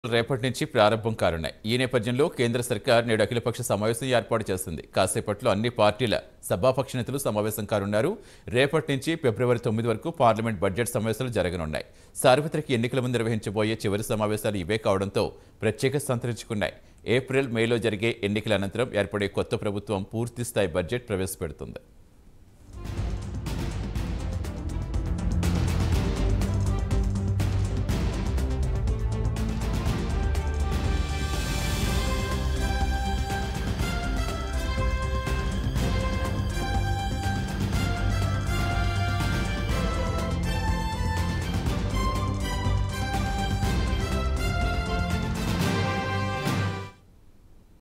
రేపటి నుంచి ప్రారంభం కానున్నాయి. ఈ నేపథ్యంలో కేంద్ర సర్కార్ నేడు అఖిలపక్ష సమావేశం ఏర్పాటు చేస్తుంది. కాసేపట్లో అన్ని పార్టీల సభాపక్ష నేతలు సమావేశం కానున్నారు. రేపటి నుంచి ఫిబ్రవరి 9 వరకు పార్లమెంట్ బడ్జెట్ సమావేశాలు జరగనున్నాయి. సార్వత్రిక ఎన్నికల ముందు నిర్వహించబోయే చివరి సమావేశాలు ఇవే కావడంతో ప్రత్యేక సంతరించుకున్నాయి. ఏప్రిల్, మేలో జరిగే ఎన్నికల అనంతరం ఏర్పడే కొత్త ప్రభుత్వం పూర్తిస్థాయి బడ్జెట్ ప్రవేశపెడుతుంది.